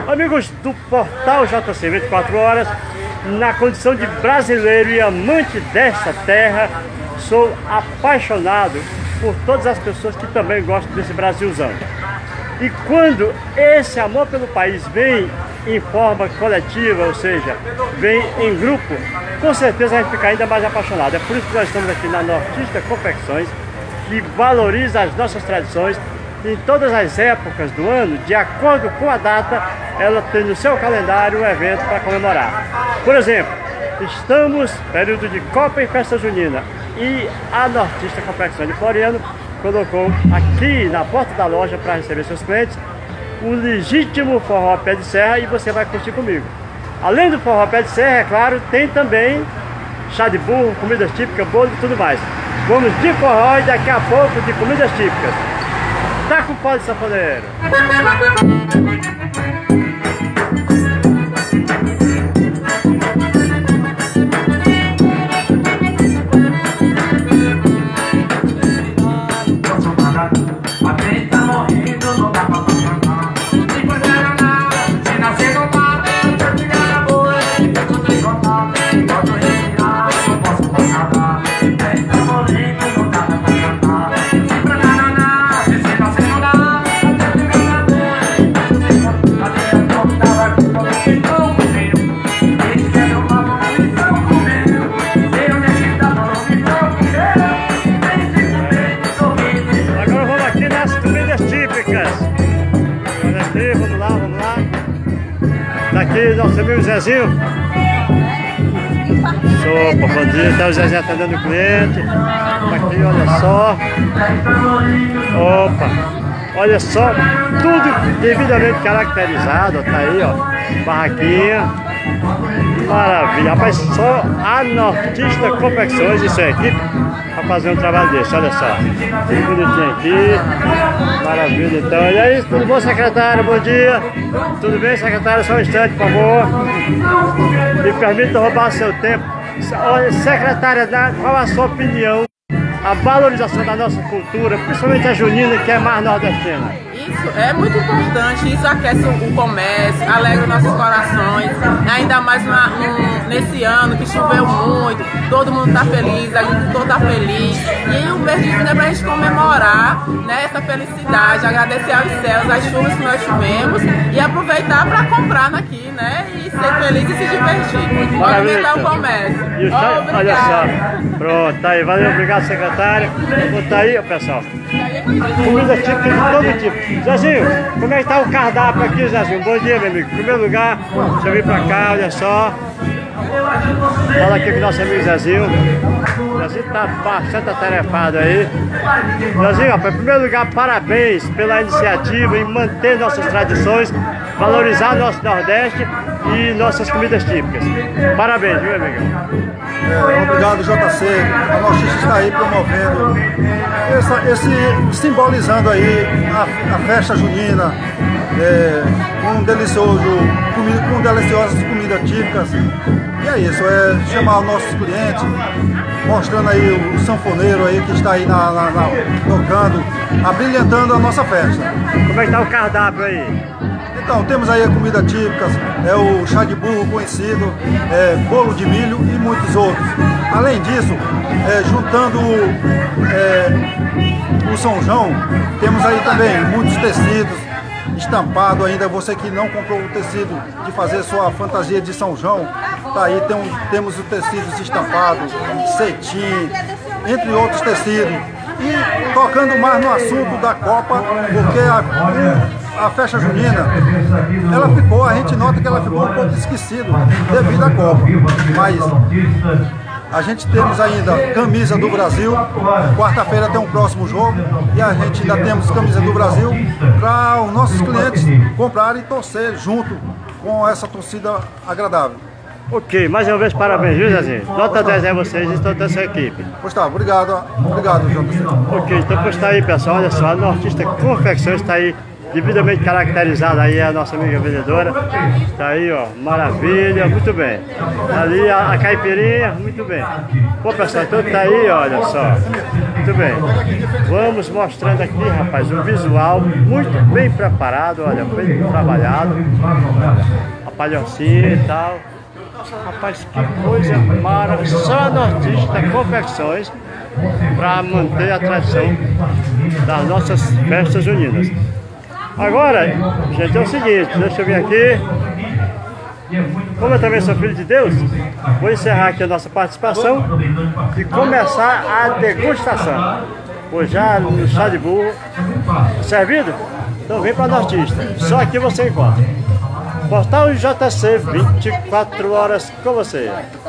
Amigos do Portal JC 24 Horas, na condição de brasileiro e amante desta terra, sou apaixonado por todas as pessoas que também gostam desse Brasilzão. E quando esse amor pelo país vem em forma coletiva, ou seja, vem em grupo, com certeza a gente fica ainda mais apaixonado. É por isso que nós estamos aqui na Nortista Confecções, que valoriza as nossas tradições. Em todas as épocas do ano, de acordo com a data, ela tem no seu calendário um evento para comemorar. Por exemplo, estamos no período de Copa e Festa Junina e a Nortista Confecções de Floriano colocou aqui na porta da loja para receber seus clientes o legítimo forró pé de serra, e você vai curtir comigo. Além do forró pé de serra, é claro, tem também chá de burro, comidas típicas, bolo e tudo mais. Vamos de forró e daqui a pouco de comidas típicas. Tá com o pau de sanfoneiro. Aqui nosso amigo Zezinho. Sopa, bom dia. Então o Zezinho atendendo o cliente. Aqui, olha só. Opa, olha só, tudo devidamente caracterizado. Tá aí, ó, barraquinha. Maravilha, rapaz, só a Nortista Confecções e sua equipe para fazer um trabalho desse, olha só. Tudo bonitinho aqui. Maravilha, então. E aí, tudo bom, secretário? Bom dia. Tudo bem, secretário? Só um instante, por favor. Me permita roubar seu tempo. Olha, secretária, qual a sua opinião? A valorização da nossa cultura, principalmente a junina, que é mais nordestina. Isso é muito importante, isso aquece o comércio, alegra nossos corações, ainda mais nesse ano que choveu muito, todo mundo está feliz, a agricultor está feliz, e o mês de junho é para a gente comemorar, né, essa felicidade, agradecer aos céus, as chuvas que nós tivemos e aproveitar para comprar aqui, né, e ser feliz e se divertir, movimentar o comércio. Olha só, pronto, tá aí, valeu, obrigado, secretário. Tá aí, pessoal, comida típica de todo tipo. Zezinho, como é que tá o cardápio aqui, Zezinho? Bom dia, meu amigo. Em primeiro lugar, deixa eu vir pra cá, olha só. Fala aqui com o nosso amigo Zezinho. O Zezinho tá bastante atarefado aí. Zezinho, rapaz, em primeiro lugar, parabéns pela iniciativa em manter nossas tradições, valorizar nosso Nordeste e nossas comidas típicas. Parabéns, viu, amigo? Obrigado, JC. A Nortista está aí promovendo, simbolizando aí a festa junina, com deliciosas comidas típicas. E é isso, é chamar os nossos clientes, mostrando aí o sanfoneiro aí que está aí tocando, abrilhantando a nossa festa. Como é que está o cardápio aí? Então, temos aí a comida típica, é o chá de burro conhecido, bolo de milho e muitos outros. Além disso, juntando o São João, temos aí também muitos tecidos estampados ainda. Você que não comprou o tecido de fazer sua fantasia de São João, tá aí, temos os tecidos estampados, cetim, entre outros tecidos. E tocando mais no assunto da Copa, porque a festa junina, a gente nota que ela ficou um pouco esquecida devido à Copa, mas a gente temos ainda camisa do Brasil, quarta-feira tem um próximo jogo e a gente ainda temos camisa do Brasil para os nossos clientes comprarem e torcer junto com essa torcida agradável. Ok, mais uma vez parabéns, viu, Zezinho? Nota 10 a vocês e toda essa equipe. Pois tá, obrigado, JC. Ok, então pois tá aí, pessoal, olha só, a Nortista Confecções está aí devidamente caracterizada aí a nossa amiga vendedora. Tá aí, ó, maravilha, muito bem. Ali a caipirinha, muito bem. Pô, pessoal, então tá aí, olha só. Muito bem. Vamos mostrando aqui, rapaz, um visual muito bem preparado, olha, bem trabalhado. A palhocinha e tal. Rapaz, que coisa maravilhosa. Só a Nortista Confecções para manter a tradição das nossas festas juninas. Agora, gente, é o seguinte, deixa eu vir aqui. Como eu também sou filho de Deus, vou encerrar aqui a nossa participação e começar a degustação. Pois já no chá de burro servido, então vem para a Nortista. Só aqui você encontra. Portal JC, 24 horas com você.